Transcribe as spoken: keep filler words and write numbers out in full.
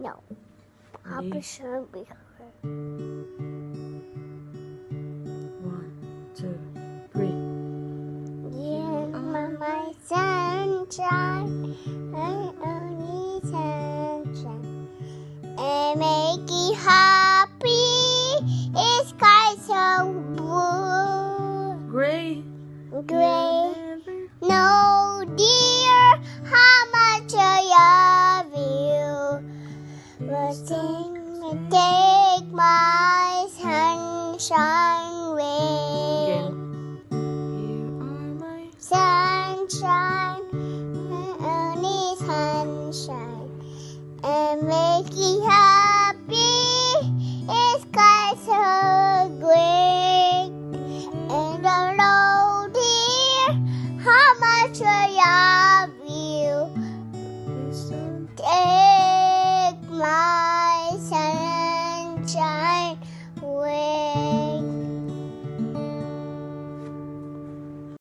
No. Papa should be her. One, two, three. You are my sunshine, my only sunshine. And make me happy. It's sky so blue. Gray. Gray. No, dear, how much I love you. But sing me, take my sunshine away. You are my Sunshine, my only sunshine, and make me happy.